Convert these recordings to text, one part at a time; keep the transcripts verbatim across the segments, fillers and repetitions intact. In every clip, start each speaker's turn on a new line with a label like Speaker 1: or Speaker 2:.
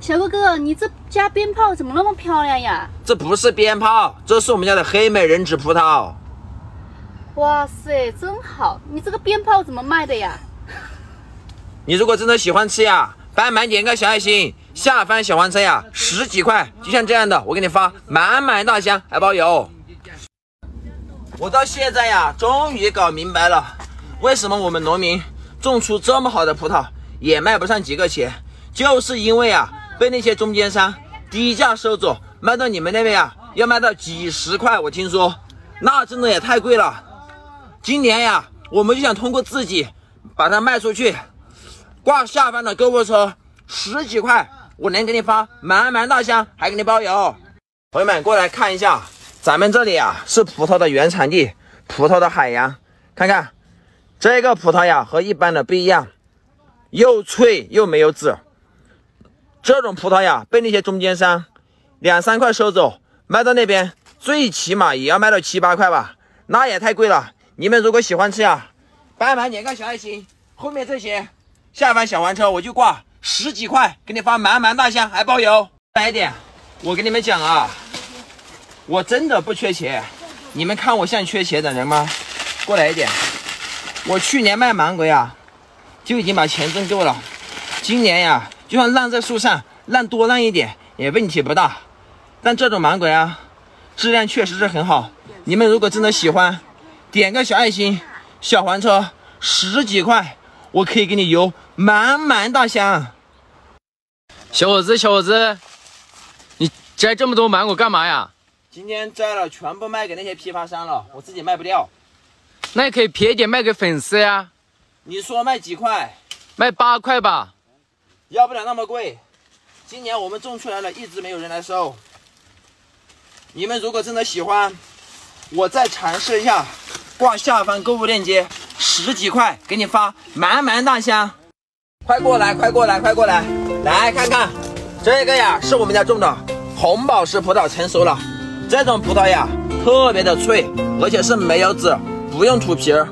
Speaker 1: 小哥哥，你这家鞭炮怎么那么漂亮呀？
Speaker 2: 这不是鞭炮，这是我们家的黑美人指葡萄。
Speaker 1: 哇塞，真好！你这个鞭炮怎么卖的呀？
Speaker 2: 你如果真的喜欢吃呀，帮忙点个小爱心，下方小黄车呀，十几块，就像这样的，我给你发，满满大箱，还包邮。我到现在呀，终于搞明白了，为什么我们农民种出这么好的葡萄也卖不上几个钱，就是因为啊，被那些中间商低价收走，卖到你们那边呀，要卖到几十块，我听说，那真的也太贵了。今年呀，我们就想通过自己把它卖出去，挂下方的购物车，十几块，我能给你发满满大箱，还给你包邮。朋友们过来看一下，咱们这里啊是葡萄的原产地，葡萄的海洋。看看这个葡萄呀，和一般的不一样，又脆又没有籽。这种葡萄呀，被那些中间商两三块收走，卖到那边最起码也要卖到七八块吧，那也太贵了。你们如果喜欢吃呀，帮忙点个小爱心，后面这些下方小黄车我就挂十几块，给你发满满大箱，还包邮。来一点，我跟你们讲啊，我真的不缺钱，你们看我像缺钱的人吗？过来一点，我去年卖芒果呀，就已经把钱挣够了，今年呀，就算烂在树上，烂多烂一点也问题不大。但这种芒果呀，质量确实是很好，你们如果真的喜欢，点个小爱心，小黄车十几块，我可以给你邮满满大箱。
Speaker 3: 小伙子，小伙子，你摘这么多芒果干嘛呀？
Speaker 2: 今天摘了，全部卖给那些批发商了，我自己卖不掉。
Speaker 3: 那也可以便宜点卖给粉丝呀。
Speaker 2: 你说卖几块？
Speaker 3: 卖八块吧。
Speaker 2: 要不了那么贵。今年我们种出来了，一直没有人来收。你们如果真的喜欢，我再尝试一下，挂下方购物链接，十几块给你发满满大箱。快过来，快过来，快过来，来看看这个呀，是我们家种的红宝石葡萄，成熟了。这种葡萄呀，特别的脆，而且是没有籽，不用吐皮儿。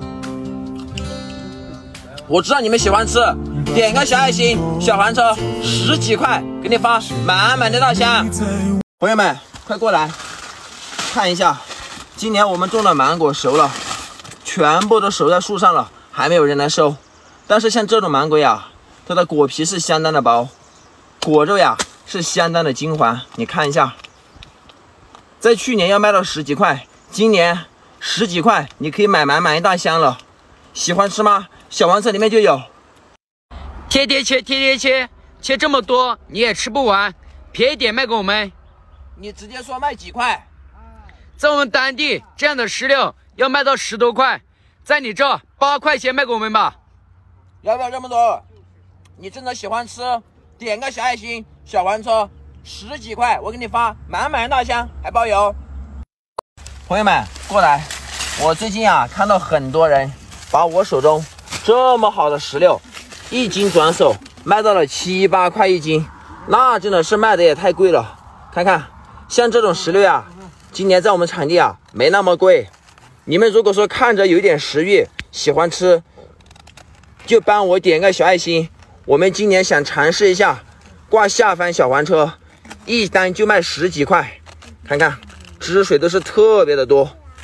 Speaker 2: 我知道你们喜欢吃，点个小爱心，小黄车十几块给你发满满的大箱。朋友们，快过来看一下，今年我们种的芒果熟了，全部都熟在树上了，还没有人来收。但是像这种芒果呀，它的果皮是相当的薄，果肉呀是相当的金黄。你看一下，在去年要卖到十几块，今年十几块你可以买满满一大箱了。喜欢吃吗？小黄车里面就有。
Speaker 3: 贴贴切，贴贴切，切这么多你也吃不完，便宜点卖给我们。
Speaker 2: 你直接说卖几块？
Speaker 3: 在我们当地这样的石榴要卖到十多块，在你这八块钱卖给我们吧。
Speaker 2: 要不要这么多？你真的喜欢吃，点个小爱心，小黄车十几块，我给你发满满大箱，还包邮。朋友们过来，我最近啊看到很多人把我手中这么好的石榴一斤转手卖到了七八块一斤，那真的是卖的也太贵了。看看像这种石榴呀，今年在我们产地啊没那么贵。你们如果说看着有点食欲，喜欢吃，就帮我点个小爱心。我们今年想尝试一下，挂下方小黄车，一单就卖十几块。看看汁水都是特别的多。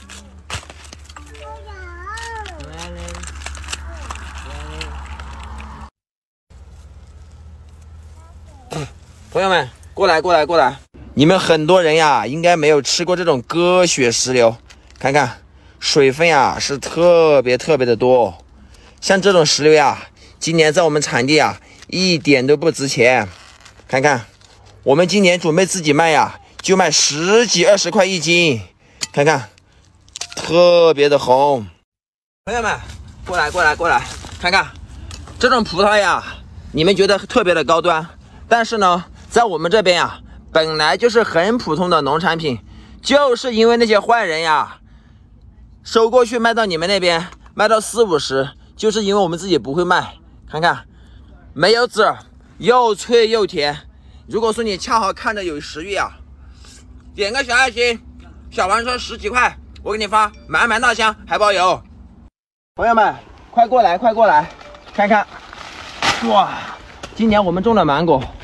Speaker 2: 朋友们过来过来过来，你们很多人呀应该没有吃过这种鸽血石榴，看看水分呀是特别特别的多。像这种石榴呀，今年在我们产地啊一点都不值钱。看看我们今年准备自己卖呀，就卖十几二十块一斤。看看特别的红。朋友们过来过来过来，看看这种葡萄呀，你们觉得特别的高端，但是呢在我们这边呀本来就是很普通的农产品，就是因为那些坏人呀收过去卖到你们那边卖到四五十，就是因为我们自己不会卖。看看没有籽，又脆又甜。如果说你恰好看着有食欲啊，点个小爱心，小黄车十几块，我给你发满满大箱，还包邮。朋友们快过来快过来看看，哇，今年我们种的芒果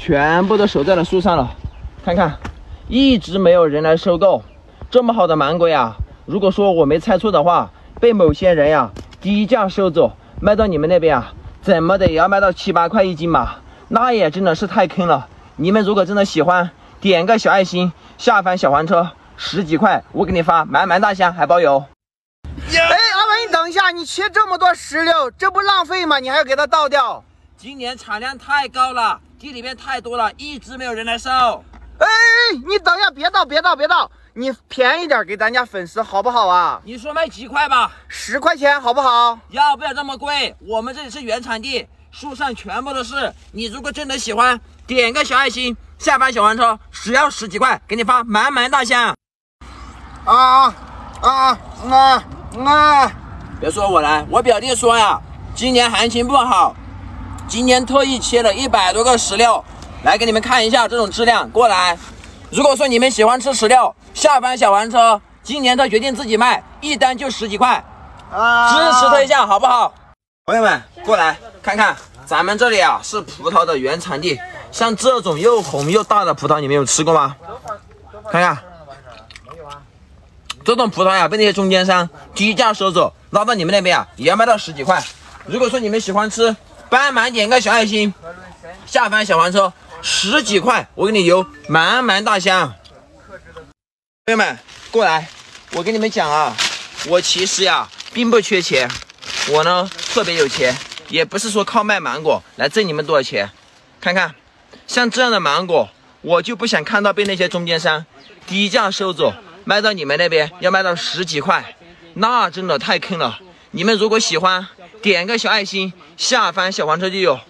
Speaker 2: 全部都守在了树上了。看看，一直没有人来收购。这么好的芒果呀，如果说我没猜错的话，被某些人呀低价收走，卖到你们那边啊，怎么的也要卖到七八块一斤吧？那也真的是太坑了。你们如果真的喜欢，点个小爱心，下翻小黄车，十几块我给你发，满满大箱还包邮。
Speaker 4: 哎，阿文，你等一下，你切这么多石榴，这不浪费吗？你还要给它倒掉？
Speaker 2: 今年产量太高了，地里面太多了，一直没有人来收。
Speaker 4: 哎，你等一下，别倒，别倒，别倒，你便宜点给咱家粉丝好不好啊？
Speaker 2: 你说卖几块吧？
Speaker 4: 十块钱好不好？
Speaker 2: 要不要这么贵？我们这里是原产地，树上全部都是。你如果真的喜欢，点个小爱心，下翻小黄车，只要十几块，给你发满满大箱。
Speaker 4: 啊啊啊啊啊！
Speaker 2: 别说我来，我表弟说呀，今年行情不好，今年特意切了一百多个石榴，来给你们看一下这种质量。过来，如果说你们喜欢吃石榴，下翻小黄车，今年他决定自己卖，一单就十几块，
Speaker 4: 啊，
Speaker 2: 支持他一下好不好？朋友们，过来看看，咱们这里啊是葡萄的原产地，像这种又红又大的葡萄，你们有吃过吗？看看。这种葡萄呀，被那些中间商低价收走，拉到你们那边啊，也要卖到十几块。如果说你们喜欢吃，帮忙点个小爱心，下翻小黄车，十几块，我给你邮满满大箱。朋友们，过来，我跟你们讲啊，我其实呀，并不缺钱，我呢特别有钱，也不是说靠卖芒果来挣你们多少钱。看看，像这样的芒果，我就不想看到被那些中间商低价收走。卖到你们那边要卖到十几块，那真的太坑了。你们如果喜欢，点个小爱心，下翻小黄车就有。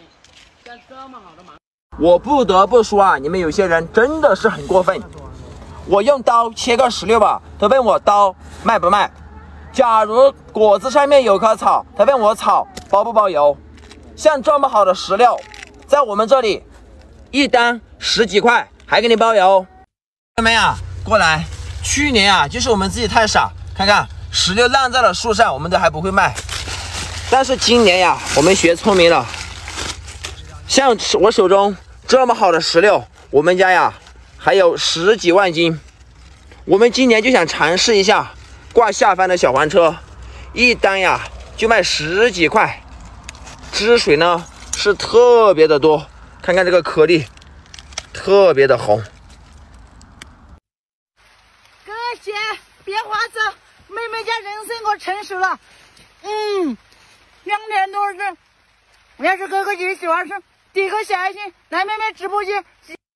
Speaker 2: 我不得不说啊，你们有些人真的是很过分。我用刀切个石榴吧，他问我刀卖不卖；假如果子上面有棵草，他问我草包不包邮。像这么好的石榴，在我们这里一单十几块，还给你包邮。看到没有？过来。去年啊，就是我们自己太傻，看看石榴烂在了树上，我们都还不会卖。但是今年呀，我们学聪明了。像我手中这么好的石榴，我们家呀还有十几万斤。我们今年就想尝试一下挂下翻的小黄车，一单呀就卖十几块，汁水呢是特别的多，看看这个颗粒，特别的红。
Speaker 5: 姐，别花子，妹妹家人参可成熟了，嗯，两点多是。要是哥哥姐姐喜欢吃，点个小爱心，来妹妹直播间。